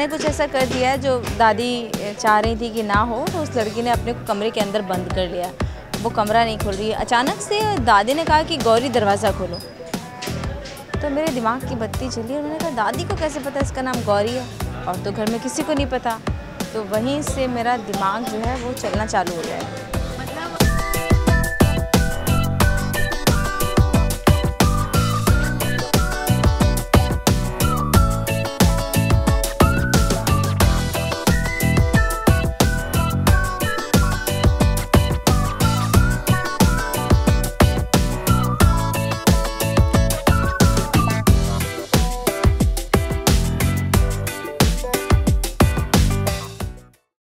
ने कुछ ऐसा कर दिया है जो दादी चाह रही थी कि ना हो, तो उस लड़की ने अपने कमरे के अंदर बंद कर लिया। वो कमरा नहीं खोल रही है। अचानक से दादी ने कहा कि गौरी दरवाज़ा खोलो, तो मेरे दिमाग की बत्ती चली। उन्होंने कहा दादी को कैसे पता इसका नाम गौरी है, और तो घर में किसी को नहीं पता। तो वहीं से मेरा दिमाग जो है वो चलना चालू हो गया है।